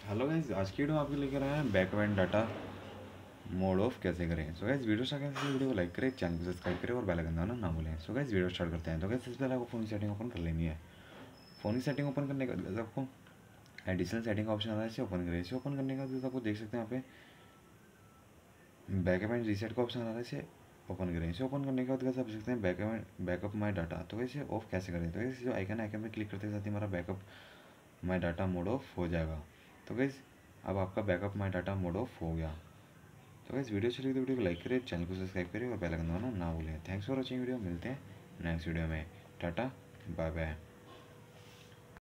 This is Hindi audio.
हेलो गाइस, आज की वीडियो में आपके लेकर आए हैं बैकएंड डाटा मोड ऑफ कैसे करें। सो गाइस, वीडियो स्टार्ट करने से वीडियो को लाइक करें, चैनल को सब्सक्राइब करें और बेल आइकन दबाना ना भूलें। सो गाइस, वीडियो स्टार्ट करते हैं। तो गाइस, सबसे पहले आपको फ़ोन की सेटिंग ओपन कर लेनी है। फ़ोन की सेटिंग ओपन करने के बाद आपको एडिशनल सेटिंग का ऑप्शन आ रहा है, इसे ओपन करें। इसे ओपन करने के बाद आपको देख सकते हैं यहाँ पे बैकअप एंड रीसेट का ऑप्शन आ रहा है, इसे ओपन करें। इसे ओपन करने के बाद आप देख सकते हैं बैकअप माई डाटा। तो इसे ऑफ कैसे करें, तो इसे जो आइकन पे क्लिक करते साथ ही हमारा backup my data mode off हो जाएगा। तो गाइस, अब आपका backup my data mode off हो गया। तो गाइस, वीडियो अच्छी लगी तो वीडियो को लाइक करें, चैनल को सब्सक्राइब करें और बेल आइकन दबाना ना भूलें। Thanks for watching video. मिलते हैं नेक्स्ट वीडियो में। Tata, bye bye.